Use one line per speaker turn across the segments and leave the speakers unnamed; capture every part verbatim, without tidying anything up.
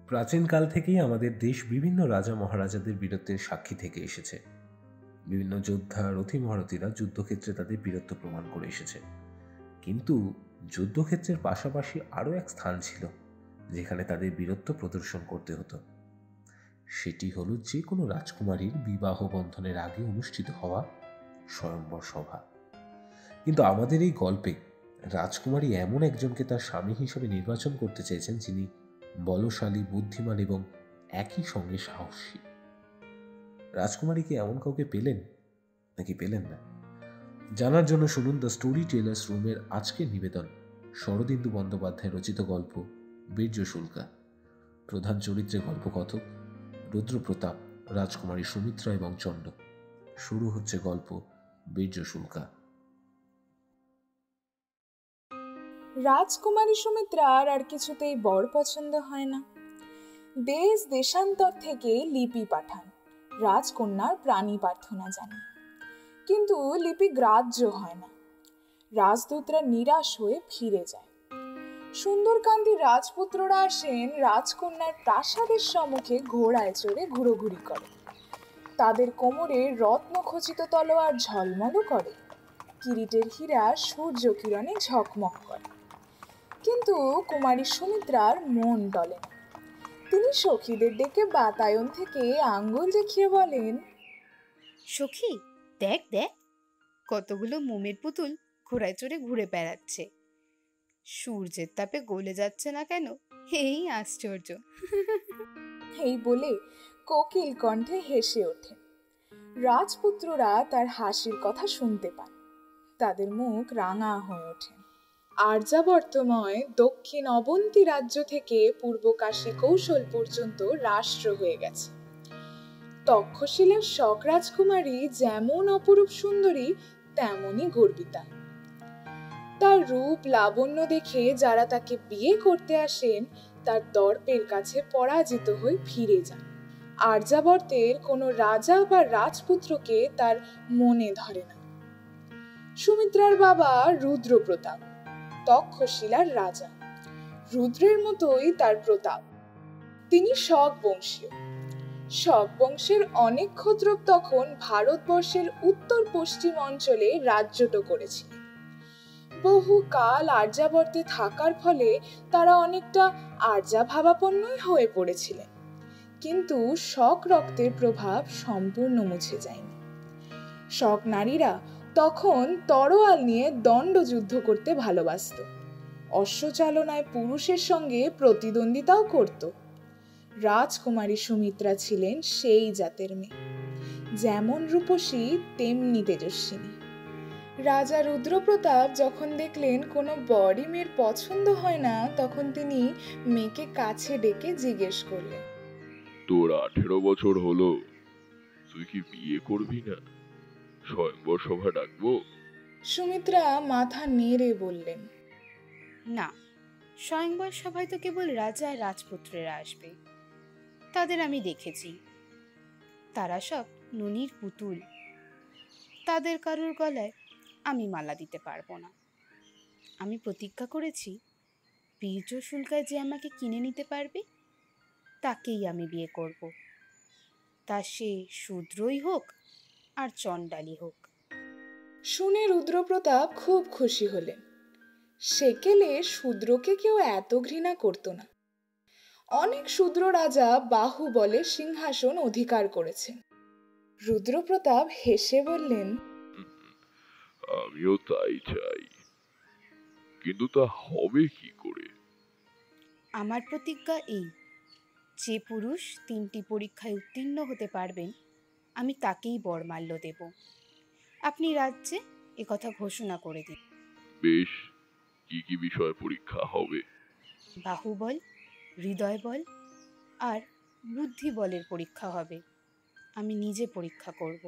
প্রাচীনকাল থেকেই আমাদের দেশ বিভিন্ন রাজা মহারাজাদের বীরত্বের সাক্ষী থেকে এসেছে। বিভিন্ন যোদ্ধা রথী মহারথীরা যুদ্ধক্ষেত্রে তাদের বীরত্ব প্রমাণ করে এসেছে। কিন্তু যুদ্ধক্ষেত্রের পাশাপাশি আরও এক স্থান ছিল যেখানে তাদের বীরত্ব প্রদর্শন করতে হতো। সেটি হলো যে কোনো রাজকুমারীর বিবাহ বন্ধনের আগে অনুষ্ঠিত হওয়া স্বয়ম্বর সভা। কিন্তু আমাদের এই গল্পে রাজকুমারী এমন একজনকে তার স্বামী হিসেবে নির্বাচন করতে চেয়েছেন যিনি বলশালী, বুদ্ধিমান এবং একই সঙ্গে সাহসী। রাজকুমারী কি এমন কাউকে পেলেন নাকি পেলেন না? জানার জন্য শুনুন দ্য স্টোরি টেলার্স রুমের আজকের নিবেদন, শরদিন্দু বন্দ্যোপাধ্যায় রচিত গল্প বীর্য শুল্কা। প্রধান চরিত্রে গল্পকথক রুদ্রপ্রতাপ, রাজকুমারী সুমিত্রা এবং চণ্ড। শুরু হচ্ছে গল্প বীর্য শুল্কা।
রাজকুমারী সুমিত্রার আর কিছুতেই বর পছন্দ হয় না। দেশ দেশান্তর থেকে লিপি পাঠান রাজকন্যার প্রাণী প্রার্থনা জানে, কিন্তু লিপি গ্রাহ্য হয় না। রাজদূতরা নিরাশ হয়ে ফিরে যায়। সুন্দরকান্তি রাজপুত্ররা আসেন রাজকন্যার প্রাসাদের সম্মুখে ঘোড়ায় চড়ে ঘুরোঘুরি করে। তাদের কোমরে রত্ন খচিত তলোয়ার ঝলমল করে, কিরিটের হীরা সূর্য কিরণে ঝকমক করে। কিন্তু কুমারী সুমিত্রার মন টলে না। তিনি সখীদের ডেকে বাতায়ন থেকে আঙ্গুল দেখিয়ে বলেন,
সখী, দেখ দেখ, কতগুলো মোমের পুতুল ঘোড়ায় চড়ে ঘুরে বেড়াচ্ছে। সূর্যের তাপে গলে যাচ্ছে না কেন? এই আশ্চর্য।
এই বলে কোকিল কণ্ঠে হেসে ওঠে। রাজপুত্ররা তার হাসির কথা শুনতে পান। তাদের মুখ রাঙা হয়ে ওঠে। আর্যাবর্তময় দক্ষিণ অবন্তী রাজ্য থেকে পূর্ব কাশী কৌশল পর্যন্ত রাষ্ট্র হয়ে গেছে। তক্ষশিলের শক রাজকুমারী যেমন অপরূপ সুন্দরী তেমনই গর্বিতা। তার রূপ লাবণ্য দেখে যারা তাকে বিয়ে করতে আসেন তার দর্পের কাছে পরাজিত হয়ে ফিরে যান। আর্যাবর্তের কোনো রাজা বা রাজপুত্রকে তার মনে ধরে না। সুমিত্রার বাবা রুদ্রপ্রতাপ, তক্ষশিলার রাজা। রুদ্রের মতোই তার প্রতাপ। তিনি শক বংশীয়। শক বংশের অনেক ক্ষত্রপ তখন ভারতবর্ষের উত্তর পশ্চিম অঞ্চলে রাজ্যট করেছিলেন। বহু কাল আর্যাবর্তে থাকার ফলে তারা অনেকটা আর্যা ভাবাপন্নই হয়ে পড়েছিলেন। কিন্তু শক রক্তের প্রভাব সম্পূর্ণ মুছে যায়নি। শক নারীরা তখন তরোয়াল নিয়ে দণ্ডযুদ্ধ করতে ভালোবাসত। অশ্বচালনায় পুরুষের সঙ্গে প্রতিদ্বন্দ্বিতাও করত। রাজকুমারী সুমিত্রা ছিলেন সেই জাতের মেয়ে, যেমন রূপসী তেমনি তেজস্বিনী। রাজা রুদ্রপ্রতাপ যখন দেখলেন কোনো বরই মেয়ের পছন্দ হয় না, তখন তিনি মেয়েকে কাছে ডেকে জিজ্ঞেস করলেন,
তোর আঠেরো বছর হলো, তুই কি বিয়ে করবি না? স্বয়ম্বর সভা ডাকবো?
সুমিত্রা মাথা নেড়ে বললেন,
না, স্বয়ংবর সভায় তো কেবল রাজা আর রাজপুত্রেরা আসবে। তাদের আমি দেখেছি, তারা সব ননির পুতুল। তাদের কারুর গলায় আমি মালা দিতে পারবো না। আমি প্রতিজ্ঞা করেছি, বীর্য শুল্কায় যে আমাকে কিনে নিতে পারবে তাকেই আমি বিয়ে করব। তা সে শূদ্রই হোক আর চণ্ডালী হোক।
শুনে রুদ্রপ্রতাপ খুব খুশি হলেন। সেকেলে শূদ্রকে কেউ এত ঘৃণা করত না। অনেক শূদ্র রাজা বাহু বলে সিংহাসন অধিকার করেছেন। রুদ্রপ্রতাপ হেসে বললেন,
আমিও তাই চাই, কিন্তু তা হবে কি করে?
আমার প্রতিজ্ঞা এই, যে পুরুষ তিনটি পরীক্ষায় উত্তীর্ণ হতে পারবেন আমি তাকেই বরমাল্য দেব। আপনি রাজ্যে একথা ঘোষণা করে দিন।
বেশ, কি কি বিষয় পরীক্ষা হবে?
বাহুবল, হৃদয় বল আর বুদ্ধি বলের পরীক্ষা হবে। আমি নিজে পরীক্ষা করব।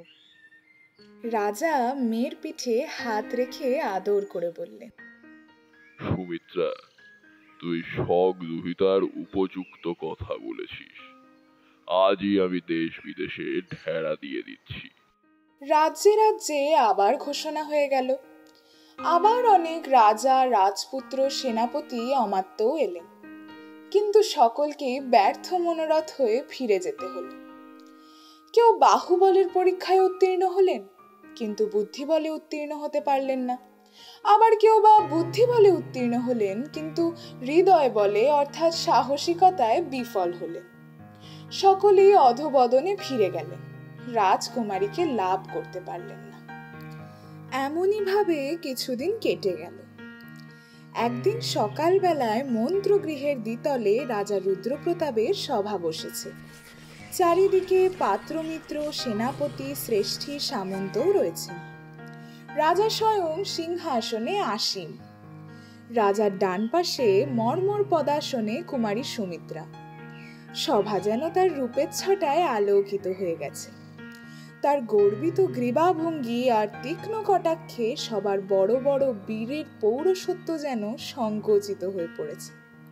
রাজা মেয়ের পিঠে হাত রেখে আদর করে বললেন,
সুমিত্রা, তুই শক দুহিতার উপযুক্ত কথা বলেছিস। আজই আমি দেশ বিদেশে ঢেড়া দিয়ে দিচ্ছি।
রাজ্যে রাজ্যে আবার ঘোষণা হয়ে গেল। আবার অনেক রাজা, রাজপুত্র, সেনাপতি অমাত্যও এলেন। কিন্তু সকলকে ব্যর্থ মনোরথ হয়ে ফিরে যেতে হলো। কেউ বাহুবলের পরীক্ষায় উত্তীর্ণ হলেন, কিন্তু বুদ্ধি বলে উত্তীর্ণ হতে পারলেন না। আবার কেউ বা বুদ্ধি বলে উত্তীর্ণ হলেন, কিন্তু হৃদয় বলে অর্থাৎ সাহসিকতায় বিফল হলেন। সকলেই অধোবদনে ফিরে গেলেন, রাজকুমারীকে লাভ করতে পারলেন না। এমনই ভাবে কিছুদিন কেটে গেল। একদিন সকালবেলায় মন্ত্রগৃহের দ্বিতলে রাজা রুদ্রপ্রতাপের সভা বসেছে। চারিদিকে পাত্রমিত্র, সেনাপতি, শ্রেষ্ঠী, সামন্তও রয়েছে। রাজা স্বয়ং সিংহাসনে আসীন। রাজার ডান পাশে মর্মর পদাসনে কুমারী সুমিত্রা। সভা যেন তার রূপের ছটায় আলোকিত হয়ে গেছে। তার গর্বিত গ্রীবাভঙ্গি আর তীক্ষ্ণ কটাক্ষে সবার বড় বড় বীরের পৌরসত্ব যেন সংকুচিত হয়ে পড়েছে।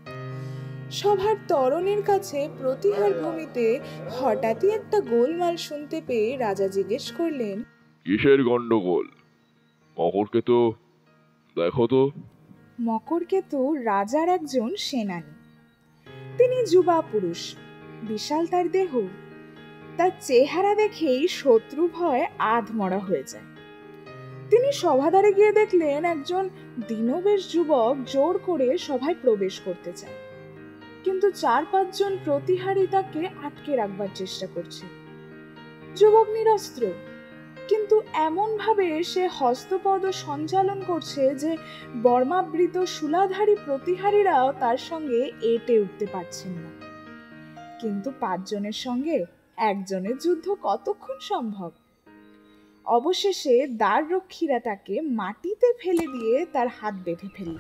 সভার তরণের কাছে প্রতিহার ভূমিতে হঠাৎই একটা গোলমাল শুনতে পেয়ে রাজা জিজ্ঞেস করলেন,
কিসের গন্ডগোল? মকরকেতু, দেখো তো।
মকরকেতু রাজার একজন সেনানী। তিনি যুবা পুরুষ, বিশাল তার দেহ। তার চেহারা দেখেই শত্রু ভয় আধমরা হয়ে যায়। তিনি সভাদ্বারে গিয়ে দেখলেন একজন দীনবেশ যুবক জোর করে সভায় প্রবেশ করতে চায়, কিন্তু চার পাঁচজন প্রতিহারী তাকে আটকে রাখবার চেষ্টা করছে। যুবক নিরস্ত্র, কিন্তু এমন ভাবে সে হস্তপদ সঞ্চালন করছে যে বর্মাবৃত শূলাধারী প্রতিহারীরাও তার সঙ্গে এঁটে উঠতে পারছেন না। কিন্তু পাঁচজনের সঙ্গে একজনের যুদ্ধ কতক্ষণ সম্ভব? অবশেষে দ্বাররক্ষীরা তাকে মাটিতে ফেলে দিয়ে তার হাত বেঁধে ফেলল।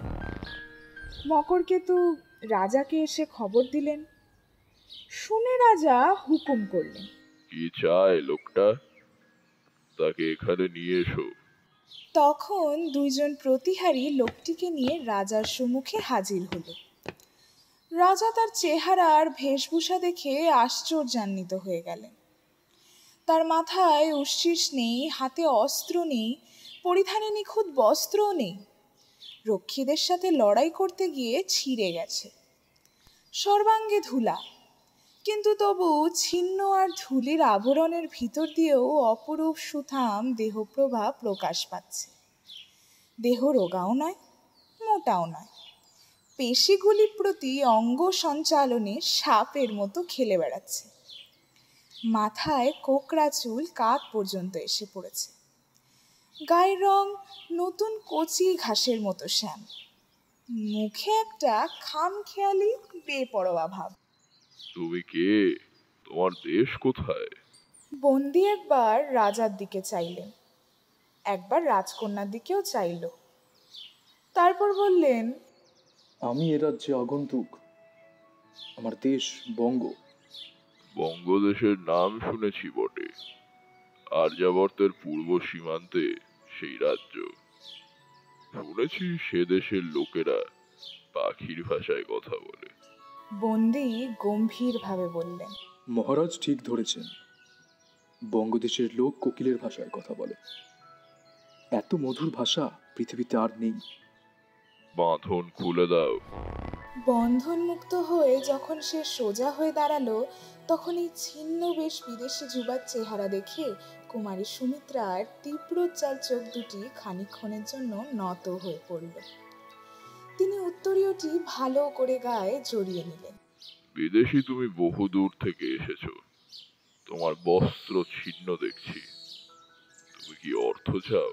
মকরকেতু রাজাকে এসে খবর দিলেন। শুনে রাজা হুকুম করলেন,
কি চায় লোকটা? তাকে এখানে নিয়ে এসো।
তখন দুইজন প্রতিহারী লোকটিকে নিয়ে রাজার সম্মুখে হাজির হলো। রাজা তার চেহারা আর বেশভূষা দেখে আশ্চর্যান্বিত হয়ে গেলেন। তার মাথায় উচ্ছিষ নেই, হাতে অস্ত্র নেই, পরিধানে নিখুঁত বস্ত্রও নেই। রক্ষীদের সাথে লড়াই করতে গিয়ে ছিঁড়ে গেছে। সর্বাঙ্গে ধুলা, কিন্তু তবু ছিন্ন আর ধুলির আবরণের ভিতর দিয়েও অপরূপ সুঠাম দেহপ্রভা প্রকাশ পাচ্ছে। দেহ রোগাও নয়, মোটাও নয়, পেশিগুলির প্রতি অঙ্গ সঞ্চালনে সাপের মতো খেলে বেড়াচ্ছে। মাথায় কোকড়া চুল কাঁধ পর্যন্ত এসে পড়েছে। গায়ের রং নতুন কচি ঘাসের মতো শ্যাম। মুখে একটা খামখেয়ালি বেপরোয়া ভাব।
তুমি কে? তোমার দেশ কোথায়?
বন্দি একবার রাজার দিকে চাইলেন, একবার রাজকন্যার দিকেও চাইল। তারপর বললেন,
আমি এ রাজ্যে আগন্তুক। আমার দেশ বঙ্গ।
বঙ্গদেশের নাম শুনেছি বটে। আর্যাবর্তের পূর্ব সীমান্তে সেই রাজ্য। শুনেছি সে দেশের লোকেরা পাখির ভাষায় কথা বলে।
বন্দি গম্ভীর ভাবে বললেন,
মহারাজ ঠিক ধরেছেন। বঙ্গদেশের লোক কোকিলের ভাষায় কথা বলে। এত মধুর ভাষা পৃথিবীতে আর নেই।
বাঁধন খুলে দাও।
বন্ধন মুক্ত হয়ে যখন সে সোজা হয়ে দাঁড়ালো, তখন এই ছিন্ন বেশ বিদেশি যুবার চেহারা দেখে কুমারী সুমিত্রার তীব্রোজ্জ্বল চোখ দুটি খানিকক্ষণের জন্য নত হয়ে পড়ল। তিনি উত্তরীয়টি ভালো করে গায়ে জড়িয়ে নিলেন।
বিদেশি তুমি বহু দূর থেকে এসেছো। তোমার বস্ত্র ছিন্ন দেখছি। তুমি কি অর্থ চাও?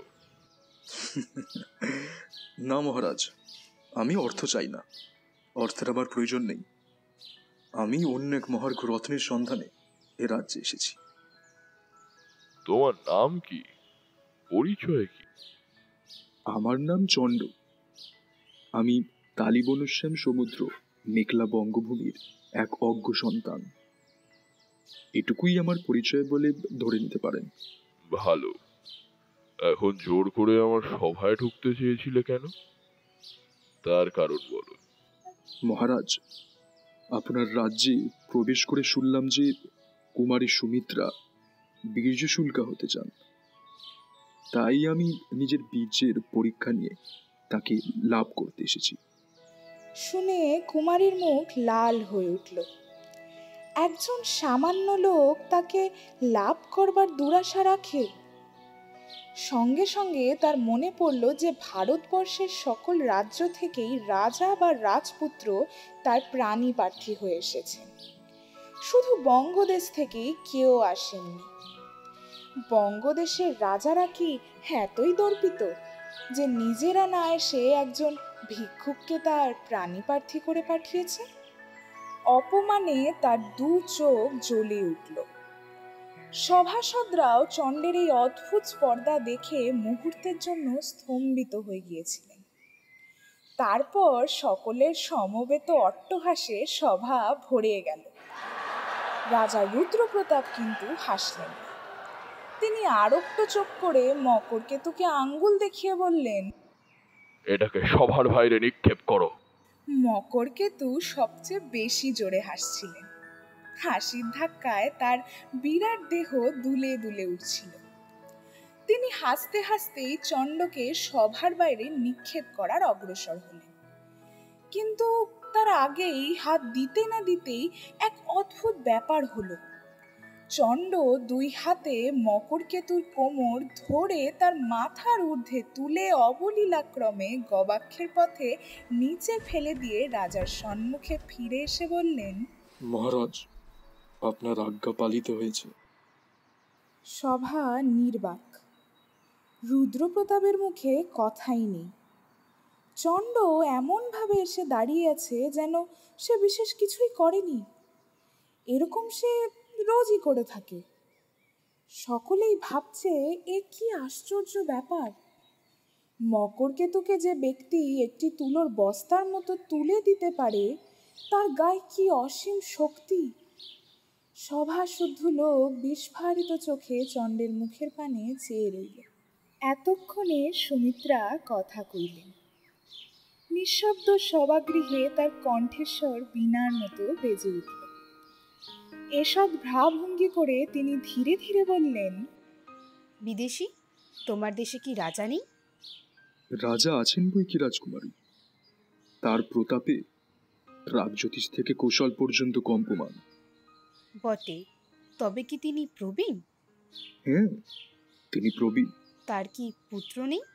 না মহারাজ, আমি অর্থ চাই না। অর্থের আমার প্রয়োজন নেই। আমি অন্য এক মহার্ঘ রত্নের সন্ধানে এ রাজ্যে এসেছি।
তোমার নাম কি? পরিচয় কি?
আমার নাম চণ্ড। আমি কালীবনশ্যাম সমুদ্র মেঘলা বঙ্গভূমির এক অজ্ঞ সন্তান। এটুকুই আমার পরিচয় বলে ধরে নিতে পারেন।
ভালো। এখন জোর করে আমার সভায় ঢুকতে চেয়েছিলে কেন? তার কারণ বলো।
মহারাজ, আপনার রাজ্যে প্রবেশ করে শুনলাম যে কুমারী সুমিত্রা বীর্যশুল্কা হতে চান। তাই আমি নিজের বীর্যের পরীক্ষা নিয়ে তাকে লাভ করতে এসেছি।
শুনে কুমারীর মুখ লাল হয়ে উঠল। একজন সামান্য লোক তাকে লাভ করবার দুরাশা রাখে। সঙ্গে সঙ্গে তার মনে পড়ল যে ভারতবর্ষের সকল রাজ্য থেকেই রাজা বা রাজপুত্র তার প্রাণী প্রার্থী হয়ে এসেছেন, শুধু বঙ্গদেশ থেকেই কেউ আসেননি। বঙ্গদেশের রাজারা কি এতই দর্পিত যে নিজেরা না এসে একজন ভিক্ষুককে তার প্রাণী প্রার্থী করে পাঠিয়েছে? অপমানে তার দু চোখ জ্বলে উঠল। সভাসদরাও চণ্ডের এই অদ্ভুত স্পর্ধা দেখে মুহূর্তের জন্য স্তম্ভিত হয়ে গিয়েছিলেন। তারপর সকলের সমবেত অট্টহাসে সভা ভরে গেল। রাজা রুদ্রপ্রতাপ কিন্তু হাসলেন না। তিনি আরক্ত চোখ করে মকরকেতুকে আঙ্গুল দেখিয়ে বললেন,
এটাকে সভার বাইরে নিক্ষেপ করো।
মকরকেতু সবচেয়ে বেশি জোরে হাসছিলেন। হাসির ধাক্কায় তার বিরাট দেহ দুলে দুলে উঠছিল। তিনি হাসতে হাসতেই চণ্ডকে সভার বাইরে নিক্ষেপ করার অগ্রসর হলেন। কিন্তু তার আগেই হাত দিতে না দিতেই এক অদ্ভুত ব্যাপার হলো। চণ্ড দুই হাতে মকরকেতুর কোমর ধরে তার মাথার ঊর্ধ্বে তুলে অবলীলাক্রমে গবাক্ষের পথে নিচে ফেলে দিয়ে রাজার সম্মুখে ফিরে এসে বললেন,
মহারাজ, আপনার আজ্ঞা পালিত হয়েছে।
সভা নির্বাক। রুদ্রপ্রতাপের মুখে কথাই নেই। চণ্ড এমনভাবে এসে দাঁড়িয়ে আছে যেন সে বিশেষ কিছুই করেনি। এরকম সে রোজই করে থাকে। সকলেই ভাবছে এ কি আশ্চর্য ব্যাপার। মকরকেতুকে যে ব্যক্তি একটি তুলোর বস্তার মতো তুলে দিতে পারে, তার গায়ে কি অসীম শক্তি। সভা শুদ্ধ লোক বিস্ফারিত চোখে চণ্ডের মুখের পানে চেয়ে রইল। এতক্ষণে সুমিত্রা কথা কইলেন। নিঃশব্দ সভাগৃহে তার কণ্ঠস্বর বীণার মতো বেজে উঠল। এসব ভাবভঙ্গি করে তিনি ধীরে ধীরে বললেন,
বিদেশি, তোমার দেশে কি রাজা নেই?
রাজা আছেন বই কি রাজকুমারী। তার প্রতাপে রাজ্যোতিষ থেকে কৌশল পর্যন্ত কম্পমান।
বটে, তবে কি তিনি প্রবীণ?
হ্যাঁ, তিনি প্রবীণ।
তার কি পুত্র নেই?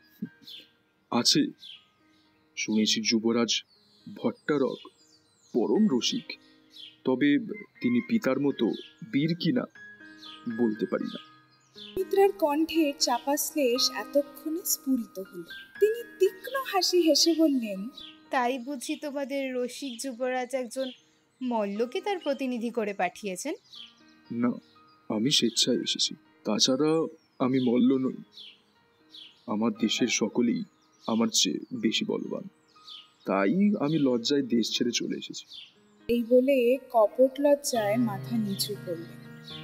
আছে, শুনেছি যুবরাজ ভট্টারক পরম রসিক। তবে তিনি পিতার মতো বীর কিনা বলতে পারি না।
সুমিত্রার কণ্ঠের চাপা শ্লেষ এতক্ষণে স্ফুরিত হল। তিনি তীক্ষ্ণ হাসি হেসে বললেন,
তাই বুঝি তোমাদের রসিক যুবরাজ একজন মল্লকে তার প্রতিনিধি করে পাঠিয়েছেন?
না, আমি স্বেচ্ছায় এসেছি। তাছাড়া আমি মল্ল নই। আমার দেশের সকলেই আমার চেয়ে বেশি বলবান, তাই আমি লজ্জায় দেশ ছেড়ে চলে এসেছি।
এই বলে কপট লজ্জায় মাথা নিচু করলেন।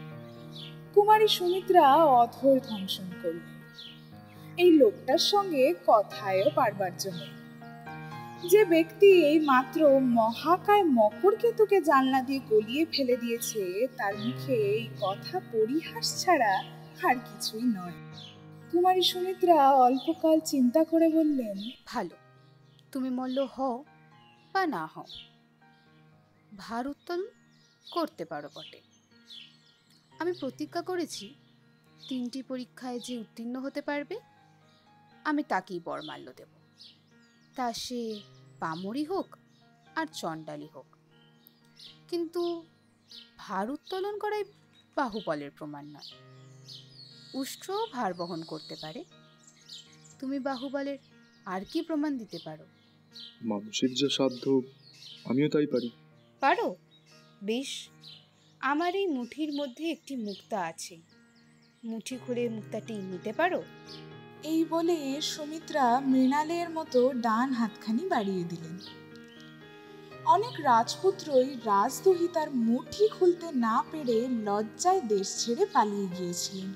কুমারী সুমিত্রা অধর ধ্বংসন করলেন। এই লোকটার সঙ্গে কথায়ও পারবার জন্য। যে ব্যক্তি এই মাত্র মহাকায় মকরকেতুকে জানলা দিয়ে গলিয়ে ফেলে দিয়েছে, তার মুখে এই কথা পরিহাস ছাড়া আর কিছুই নয়। কুমারী সুমিত্রা অল্পকাল চিন্তা করে বললেন,
ভালো, তুমি মল্ল হও বা না হও, ভারোত্তোলন করতে পারো বটে। আমি প্রতিজ্ঞা করেছি, তিনটি পরীক্ষায় যে উত্তীর্ণ হতে পারবে আমি তাকেই বরমাল্য দেব। তা সে পামরি হোক আর চণ্ডালী হোক। কিন্তু ভারোত্তোলন করাই বাহুবলের প্রমাণ নয়। উষ্ট্রও ভার বহন করতে পারে। তুমি বাহুবলের আর কি প্রমাণ দিতে পারো?
মানুষের যা সাধ্য আমিও তাই পারি।
পারো? বেশ, আমার এই মুঠির মধ্যে একটি মুক্তা আছে। মুঠি খুলে মুক্তাটি নিতে পারো?
এই বলে সুমিত্রা মৃণালের মতো ডান হাতখানি বাড়িয়ে দিলেন। অনেক রাজপুত্রই রাজদুহিতার মুঠি খুলতে না পেরে লজ্জায় দেশ ছেড়ে পালিয়ে গিয়েছিলেন।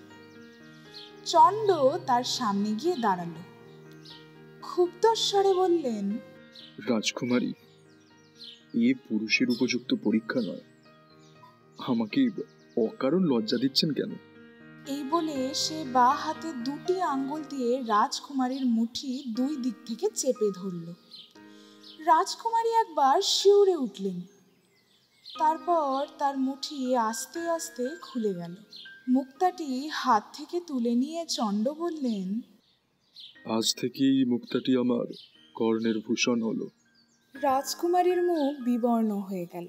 চণ্ড তার সামনে গিয়ে দাঁড়ালো। ক্ষুব্ধ স্বরে বললেন,
রাজকুমারী, এ পুরুষের উপযুক্ত পরীক্ষা নয়। আমাকে অকারণ লজ্জা দিচ্ছেন কেন?
এই বলে সে বা হাতে দুটি আঙ্গুল দিয়ে রাজকুমারীর মুঠি দুই দিক থেকে চেপে ধরল। রাজকুমারী একবার শিউরে উঠলেন। তারপর তার মুঠি আস্তে আস্তে খুলে গেল। মুক্তাটি হাত থেকে তুলে নিয়ে চণ্ড বললেন,
আজ থেকেই মুক্তাটি আমার কর্ণের ভূষণ হলো।
রাজকুমারীর মুখ বিবর্ণ হয়ে গেল।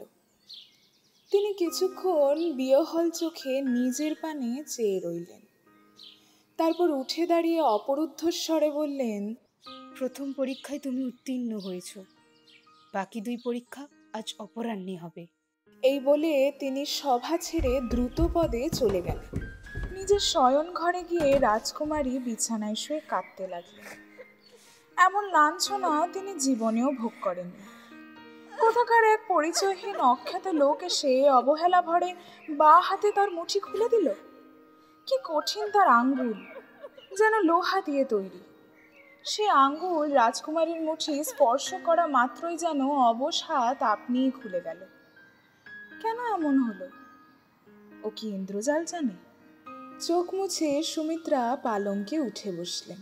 তিনি কিছুক্ষণ বিহ্বল চোখে নিজের পানে চেয়ে রইলেন। তারপর উঠে দাঁড়িয়ে অপরুদ্ধস্বরে বললেন,
প্রথম পরীক্ষায় তুমি উত্তীর্ণ হয়েছ, বাকি দুই পরীক্ষা আজ অপরাহ্নে হবে।
এই বলে তিনি সভা ছেড়ে দ্রুত পদে চলে গেলেন। নিজের শয়ন ঘরে গিয়ে রাজকুমারী বিছানায় শুয়ে কাঁদতে লাগলেন। এমন লাঞ্ছনা তিনি জীবনেও ভোগ করেননি। কোথাকার এক পরিচয়হীন অখ্যাত লোক এসে অবহেলা ভরে বা হাতে তার মুঠি খুলে দিল। কি কঠিন তার আঙ্গুল, যেন লোহা দিয়ে তৈরি। সে আঙ্গুল রাজকুমারীর মুঠি স্পর্শ করা মাত্রই যেন অবশ হাত আপনিই খুলে গেল। কেন এমন হলো? ও কি ইন্দ্রজাল জানে? চোখ মুছে সুমিত্রা পালঙ্কে উঠে বসলেন।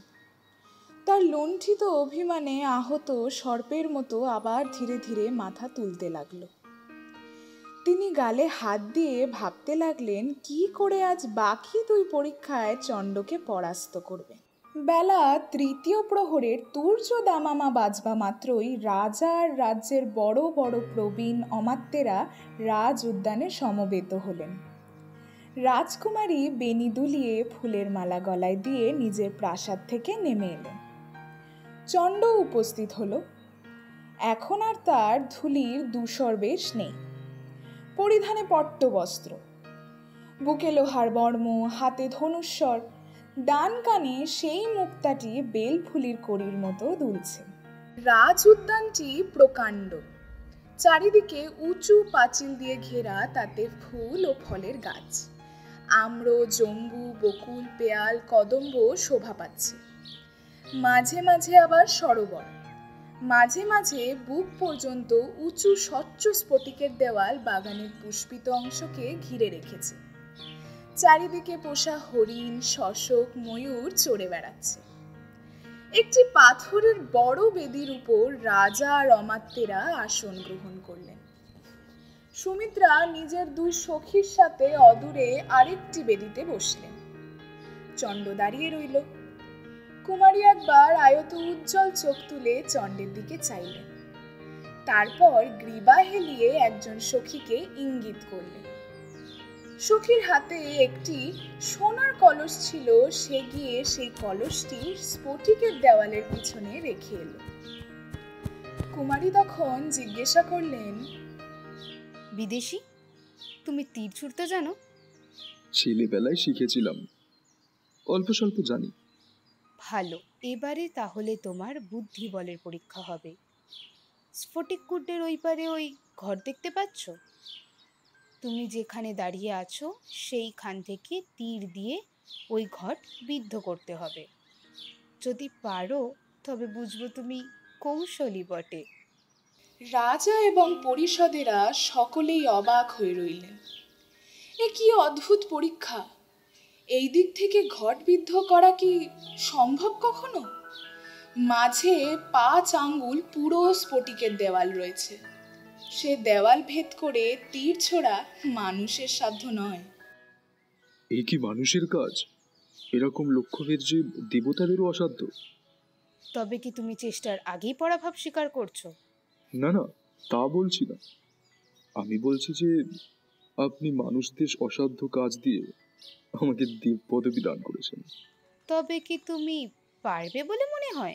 তার লুণ্ঠিত অভিমানে আহত সর্পের মতো আবার ধীরে ধীরে মাথা তুলতে লাগলো। তিনি গালে হাত দিয়ে ভাবতে লাগলেন কি করে আজ বাকি দুই পরীক্ষায় চণ্ডকে পরাস্ত করবে। বেলা তৃতীয় প্রহরের তুর্য দামামা বাজবা মাত্রই রাজা আর রাজ্যের বড় বড় প্রবীণ অমাত্যেরা রাজ উদ্যানে সমবেত হলেন। রাজকুমারী বেনি দুলিয়ে ফুলের মালা গলায় দিয়ে নিজের প্রাসাদ থেকে নেমে এলেন। চণ্ড উপস্থিত হলো। এখন আর তার ধুলির ধূসর বেশ নেই। পরিধানে পট্ট বস্ত্র, বুকে লোহার বর্ম, হাতে ধনুস্বর, ডান কানে সেই মুক্তাটি বেলফুলির কড়ির মতো দুলছে। রাজ উদ্যানটি প্রকাণ্ড, চারিদিকে উঁচু পাঁচিল দিয়ে ঘেরা, তাতে ফুল ও ফলের গাছ, আম্র, জম্বু, বকুল, পেয়াল, কদম্ব শোভা পাচ্ছে। মাঝে মাঝে আবার সরোবর, মাঝে মাঝে বুক পর্যন্ত উঁচু স্বচ্ছ স্ফটিকের দেওয়াল বাগানের পুষ্পিত অংশকে ঘিরে রেখেছে। চারিদিকে পোষা হরিণ, শশক, ময়ূর চড়ে বেড়াচ্ছে। একটি পাথরের বড় বেদির উপর রাজা আর অমাত্যেরা আসন গ্রহণ করলেন। সুমিত্রা নিজের দুই সখীর সাথে অদূরে আরেকটি বেদিতে বসলেন। চণ্ড দাঁড়িয়ে রইল। কুমারী একবার আয়ত উজ্জ্বল চোখ তুলে চণ্ডের দিকে চাইলেন। তারপর গ্রীবা হেলিয়ে একজন সখীকে ইঙ্গিত করলেন। সখীর হাতে একটি সোনার কলস ছিল, সে গিয়ে সেই কলসটি স্ফটিকের দেওয়ালের পিছনে রেখে এলো। কুমারী তখন জিজ্ঞাসা করলেন,
বিদেশি, তুমি তীর ছুঁড়তে জানো?
ছেলেবেলায় শিখেছিলাম, অল্প স্বল্প জানি।
ভালো, এবারে তাহলে তোমার বুদ্ধি বলের পরীক্ষা হবে। স্ফটিক কুণ্ডের ওই পারে ওই ঘর দেখতে পাচ্ছ? তুমি যেখানে দাঁড়িয়ে আছো সেইখান থেকে তীর দিয়ে ওই ঘট বিদ্ধ করতে হবে। যদি পারো তবে বুঝবো তুমি কৌশলী বটে।
রাজা এবং পরিষদেরা সকলেই অবাক হয়ে রইলেন। এ কি অদ্ভুত পরীক্ষা! এই দিক থেকে ঘট বিদ্ধ করা কি সম্ভব কখনো? মাঝে পাঁচ আঙ্গুল পুরো স্ফটিকের দেওয়াল রয়েছে। সে দেওয়াল ভেদ করে তীর ছোড়া মানুষের সাধ্য নয়।
এই কি মানুষের কাজ? এরকম লক্ষ্যভেদ যে দেবতাদেরও অসাধ্য।
তবে কি তুমি চেষ্টার আগেই পরাভব স্বীকার করছো?
না না, তা বলছি না। আমি বলছি যে আপনি মানুষদের অসাধ্য কাজ দিয়ে আমাকে দেব পদবী দান করেছেন।
তবে কি তুমি পারবে বলে মনে হয়?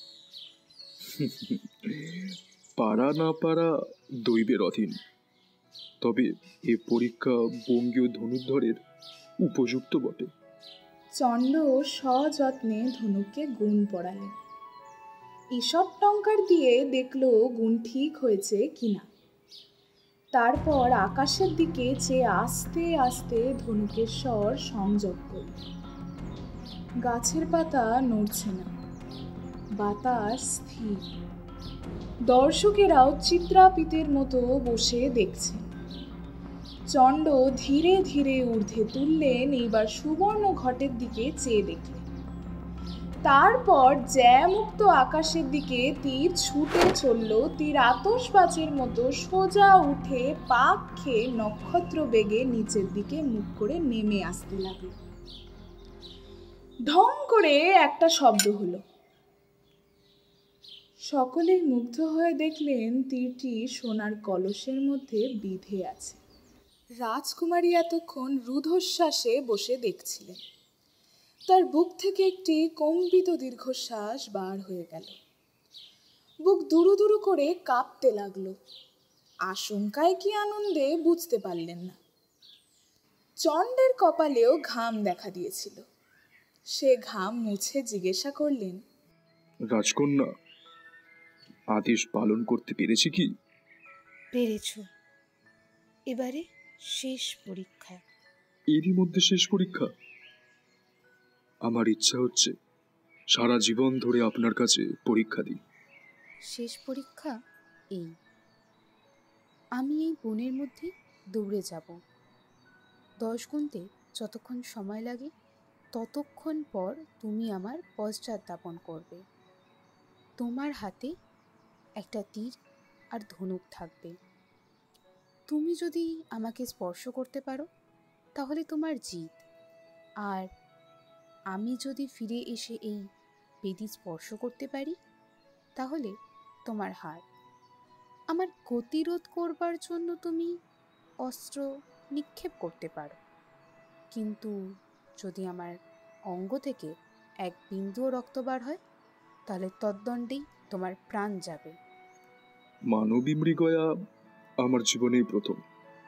পারা না পারা দৈবের অধীন। তবে এ পরীক্ষা বঙ্গীয় ধনুর্ধরের উপযুক্ত বটে।
চণ্ড সযত্নে ধনুককে গুণ পড়ালেন। ঈষৎ টঙ্কার দিয়ে দেখলো গুণ ঠিক হয়েছে কিনা। তারপর আকাশের দিকে চেয়ে আস্তে আস্তে ধনুকের স্বর সংযোগ করল। গাছের পাতা নড়ছে না, বাতাস স্থির। দর্শকেরাও চিত্রাপিতের মতো বসে দেখছেন। চণ্ড ধীরে ধীরে ঊর্ধ্বে তুললেন। এইবার সুবর্ণ ঘটের দিকে চেয়ে দেখলেন। তারপর জ্যামুক্ত আকাশের দিকে তীর ছুটে চলল। তীর আতশবাজির মতো সোজা উঠে পাক খেয়ে নক্ষত্র বেগে নিচের দিকে মুখ করে নেমে আসতে লাগলো। ঢং করে একটা শব্দ হলো। সকলেই মুগ্ধ হয়ে দেখলেন তীরটি সোনার কলসের মধ্যে বিঁধে আছে। রাজকুমারী এতক্ষণ রুদ্ধশ্বাসে বসে দেখছিলেন। তার বুক থেকে একটি কম্পিত দীর্ঘশ্বাস বার হয়ে গেল। বুক দুরু দুরু করে কাঁপতে লাগলো। আশঙ্কায় কি আনন্দে বুঝতে পারলেন না। চণ্ডের কপালেও ঘাম দেখা দিয়েছিল। সে ঘাম মুছে জিজ্ঞাসা করলেন,
রাজকন্যা, আদেশ পালন করতে পেরেছি কি?
পেরেছ। এবারে শেষ পরীক্ষা।
এরই মধ্যে শেষ পরীক্ষা? আমার ইচ্ছা হচ্ছে সারা জীবন ধরে আপনার কাছে পরীক্ষা দিই।
শেষ পরীক্ষা এই, আমি এই বনের মধ্যে দৌড়ে যাব। দশ গুনতে যতক্ষণ সময় লাগে ততক্ষণ পর তুমি আমার পশ্চাৎ-দাপন করবে। তোমার হাতে একটা তীর আর ধনুক থাকবে। তুমি যদি আমাকে স্পর্শ করতে পারো তাহলে তোমার জিত, আর আমি যদি ফিরে এসে এই বেদি স্পর্শ করতে পারি তাহলে তোমার হার। আমার গতিরোধ করবার জন্য তুমি অস্ত্র নিক্ষেপ করতে পারো, কিন্তু যদি আমার অঙ্গ থেকে এক বিন্দুও রক্ত বার হয় তাহলে তদ্দণ্ডেই তোমার প্রাণ যাবে।
মানবী মৃগয়া আমার জীবনেই প্রথম।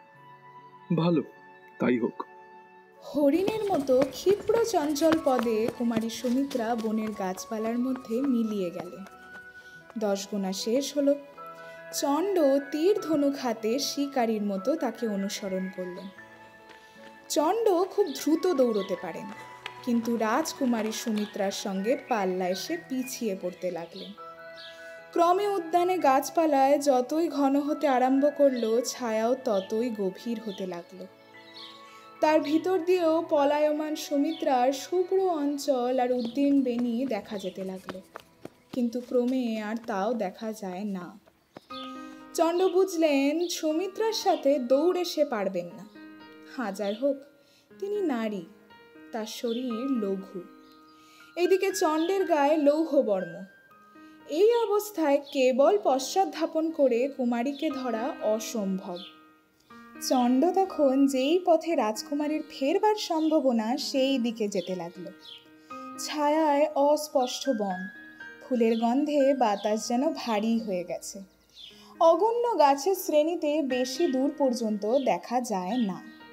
ভালো, তাই হোক।
হরিণের মতো ক্ষিপ্র চঞ্চল পদে কুমারী সুমিত্রা বনের গাছপালার মধ্যে মিলিয়ে গেলেন। দশ গোনা শেষ হলো। চণ্ড তীর ধনুক হাতে শিকারীর মতো তাকে অনুসরণ করলেন। চণ্ড খুব দ্রুত দৌড়তে পারেন, কিন্তু রাজকুমারী সুমিত্রার সঙ্গে পাল্লা এসে পিছিয়ে পড়তে লাগলেন। ক্রমে উদ্যানে গাছপালায় যতই ঘন হতে আরম্ভ করলো, ছায়াও ততই গভীর হতে লাগলো। তার ভিতর দিয়েও পলায়মান সুমিত্রার শুভ্র অঞ্চল আর উদ্দিন বেণী দেখা যেতে লাগলো, কিন্তু ক্রমে আর তাও দেখা যায় না। চণ্ড বুঝলেন সুমিত্রার সাথে দৌড়ে সে পারবেন না। হাজার হোক তিনি নারী, তার শরীর লঘু। এদিকে চণ্ডের গায়ে লৌহবর্ম। এই অবস্থায় কেবল পশ্চাৎ-ধাপন করে কুমারীকে ধরা অসম্ভব। চণ্ড তখন যেই পথে রাজকুমারীর ফেরবার সম্ভাবনা সেই দিকে যেতে লাগলো। ছায়ায় অস্পষ্ট বন, ফুলের গন্ধে বাতাস যেন ভারী হয়ে গেছে। অগণ্য গাছের শ্রেণীতে বেশি দূর পর্যন্ত দেখা যায় না।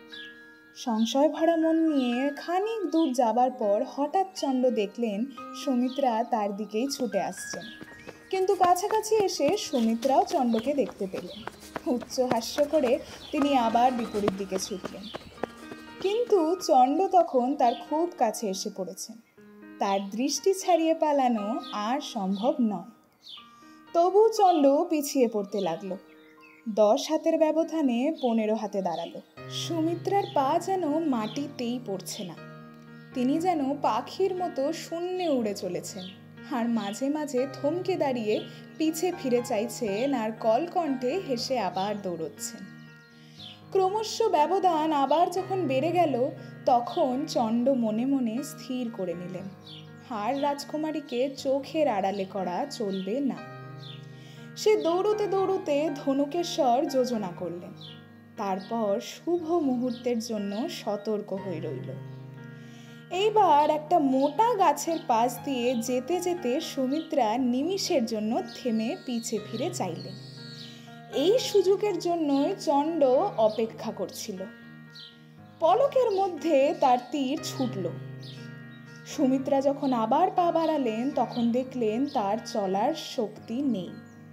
সংশয় ভরা মন নিয়ে খানিক দূর যাবার পর হঠাৎ চণ্ড দেখলেন সুমিত্রা তার দিকেই ছুটে আসছেন, কিন্তু কাছাকাছি এসে সুমিত্রাও চণ্ডকে দেখতে পেলেন। উচ্চ হাস্য করে তিনি আবার বিপরীত দিকে ছুটলেন, কিন্তু চণ্ড তখন তার খুব কাছে এসে পড়েছেন। তার দৃষ্টি ছাড়িয়ে পালানো আর সম্ভব নয়। তবু চণ্ড পিছিয়ে পড়তে লাগলো। দশ হাতের ব্যবধানে পনেরো হাতে দাঁড়ালো। সুমিত্রার পা যেন মাটিতেই পড়ছে না। তিনি যেন পাখির মতো শূন্যে উড়ে চলেছেন, আর মাঝে মাঝে থমকে দাঁড়িয়ে পিছে ফিরে চাইছেন আর কলকণ্ঠে হেসে আবার দৌড়চ্ছেন। ক্রমশ ব্যবধান আবার যখন বেড়ে গেল, তখন চণ্ড মনে মনে স্থির করে নিলেন আর রাজকুমারীকে চোখের আড়ালে করা চলবে না। সে দৌড়তে দৌড়তে ধনুকের স্বর যোজনা করলেন, তারপর শুভ মুহূর্তের জন্য সতর্ক হয়ে রইল। এইবার একটা মোটা গাছের পাশ দিয়ে যেতে যেতে সুমিত্রা নিমিষের জন্য থেমে পিছে ফিরে চাইলেন। এই সুযোগের জন্যই চণ্ড অপেক্ষা করছিল। পলকের মধ্যে তার তীর ছুটল। সুমিত্রা যখন আবার পা বাড়ালেন তখন দেখলেন তার চলার শক্তি নেই।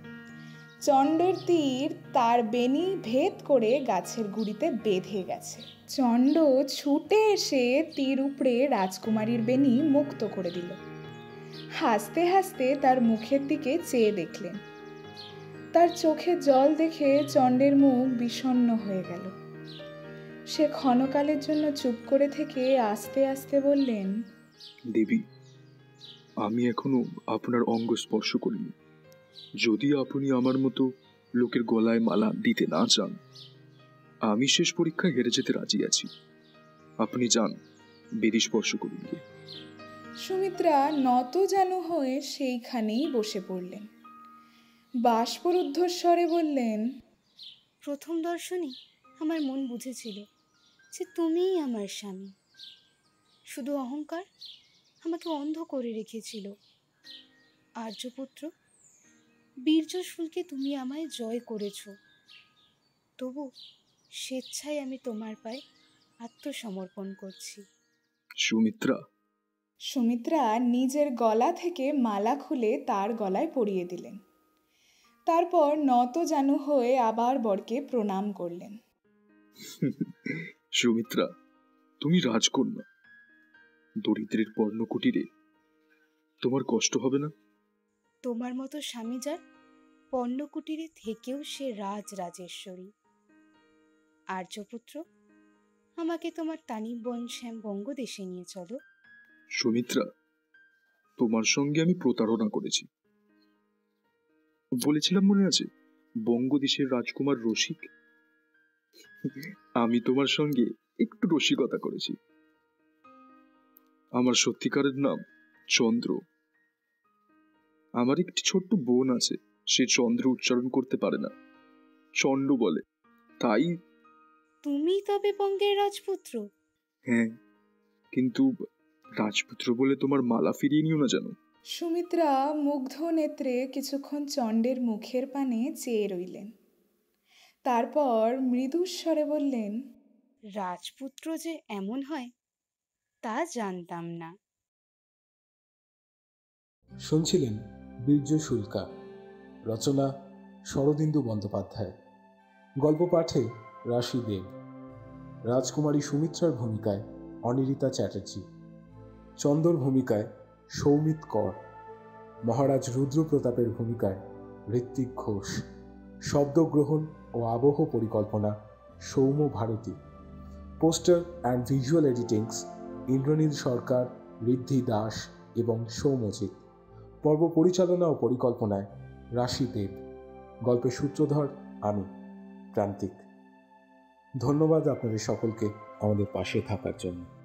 চণ্ডের তীর তার বেণী ভেদ করে গাছের গুড়িতে বেঁধে গেছে। চণ্ড ছুটে এসে তীর উপড়ে রাজকুমারীর বেণী মুক্ত করে দিল। হাসতে হাসতে তার মুখের দিকে চেয়ে দেখলেন। তার চোখে জল দেখে চণ্ডের মুখ বিষণ্ণ হয়ে গেল। সে ক্ষণকালের জন্য চুপ করে থেকে আস্তে আস্তে বললেন,
দেবী, আমি এখনো আপনার অঙ্গ স্পর্শ করিনি। যদি আপনি আমার মতো লোকের গলায় মালা দিতে না চান, আমি শেষ পরীক্ষায় হেরে যেতে রাজি আছি। আপনি যান, বেদি স্পর্শ করুন গিয়ে।
সুমিত্রা নত জানু হয়ে সেইখানেই বসে পড়লেন। বাষ্পরুদ্ধস্বরে বললেন,
প্রথম দর্শনে আমার মন বুঝেছিল যে তুমিই আমার স্বামী। শুধু অহংকার আমাকে অন্ধ করে রেখেছিল। আর্যপুত্র, বীর্যশুলকে তুমি আমায় জয় করেছ, তবু স্বেচ্ছায় আমি তোমার পায়ে আত্মসমর্পণ করছি।
সুমিত্রা।
সুমিত্রা নিজের গলা থেকে মালা খুলে তার গলায় পরিয়ে দিলেন। তারপর নত জানু হয়ে আবার বরকে প্রণাম করলেন।
সুমিত্রা, তুমি রাজকন্যা। দরিদ্রের পর্ণকুটিরে তোমার কষ্ট হবে না?
তোমার মতো স্বামী যার, পর্ণকুটিরে থেকেও সে রাজ রাজেশ্বরী। আর্যপুত্র, আমাকে তোমার তানিব বনশ্যাম বঙ্গদেশে নিয়ে চলো।
সুমিত্রা, তোমার সঙ্গে আমি প্রতারণা করেছি। বলেছিলাম মনে আছে, বঙ্গদেশের রাজকুমার রসিক। আমি তোমার সঙ্গে একটু রসিকতা করেছি। আমার সত্যিকারের নাম চন্দ্র। আমার একটি ছোট্ট বোন আছে, সে চন্দ্র উচ্চারণ করতে পারে না, চন্ড বলে। তাই
তুমি তবে বঙ্গের রাজপুত্র?
হ্যাঁ, কিন্তু রাজপুত্র বলে তোমার মালা ফিরিয়ে নিও না যেন।
সুমিত্রা মুগ্ধ নেত্রে কিছুক্ষণ চণ্ডের মুখের পানে চেয়ে রইলেন। তারপর মৃদুস্বরে বললেন,
রাজপুত্র যে এমন হয় তা জানতাম না।
শুনছিলেন বীর্যশুল্কা, রচনা শরদিন্দু বন্দ্যোপাধ্যায়, গল্প পাঠে রাশি দেব, রাজকুমারী সুমিত্রার ভূমিকায় অনিরিতা চ্যাটার্জি, চন্দর ভূমিকায় সৌমিত কর, মহারাজ রুদ্রপ্রতাপের ভূমিকায় ঋত্বিক ঘোষ, শব্দগ্রহণ ও আবহ পরিকল্পনা Soumya Bharati, poster and visual editings Indranil Sarkar, Riddhi Das এবং সৌম্যজিৎ, পর্ব পরিচালনা ও পরিকল্পনায় রাশি দেব, গল্পের সূত্রধর আমি প্রান্তিক। ধন্যবাদ আপনাদের সকলকে আমাদের পাশে থাকার জন্য।